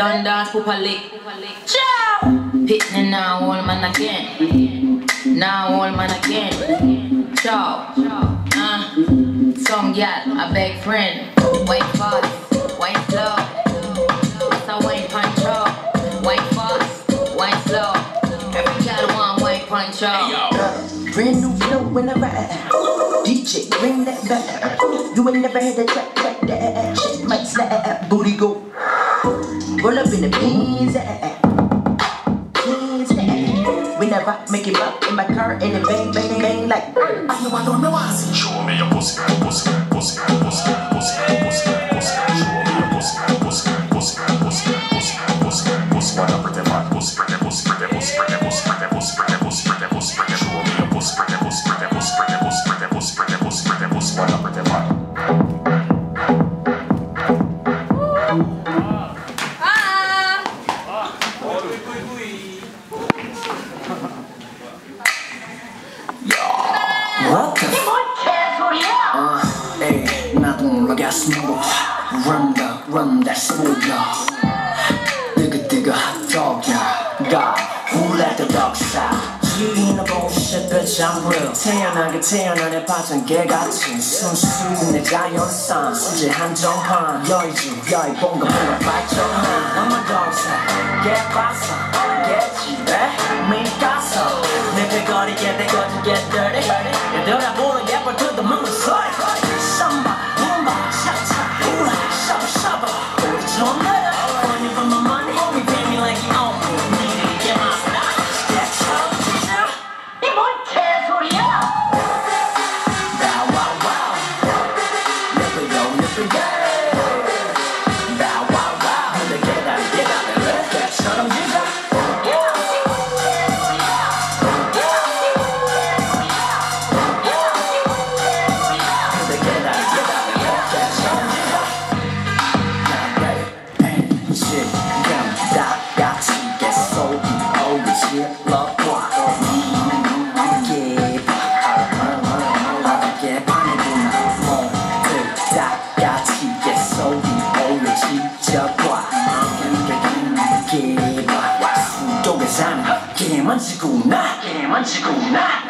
done dance, Poopa lick. Ciao! Pitney now, old man again. Now, old man again. Ciao. Some gal, a big friend. White fast, white slow. What's a white punch up? White fast, white slow. Every gal want white punch up. Brand new flow when I ride. DJ, bring that back. You ain't never had a track like that. Shit might slap, booty go. Roll up in the beans, when I rock, make it rock in my car and it bang, bang, bang like. I don't know I see. Show me your pussy, pussy, pussy, pussy, pussy, pussy, pussy. Show me your pussy, pussy, pussy, pussy, pussy, pussy, pussy. Wanna pretty man, pussy, pretty pussy, pretty pussy, pretty pussy, pretty pussy, pretty pussy, pretty pussy, pretty. Show me your pussy, pretty pussy, pretty pussy, pretty pussy, pretty pussy, pretty pussy, pretty pussy. Wanna pretty man. Run that smooth dog. Digga hot dog, yeah. God, who let the dogs out? You ain't a bullshit, bitch, I'm real. 태어나게 빠진 개같이 순수 내 자연산 수지 한정판 여의주 여의 뭔가 발전한 I'm a dog's head 개빠서 개집에 미가서 내 배거리에 내 거진 get dirty 얘들아 보러 예뻐 to the moon soy Samba, boomba, cha-cha, hula, shabba, 우리 좀 내려 Money for my money, we pay me like you own me Need to get my style, that's how 이 뭔 개소리야 Bow wow wow Nipple yo Bow wow wow 근데 get out 개처럼 지가 개만지구나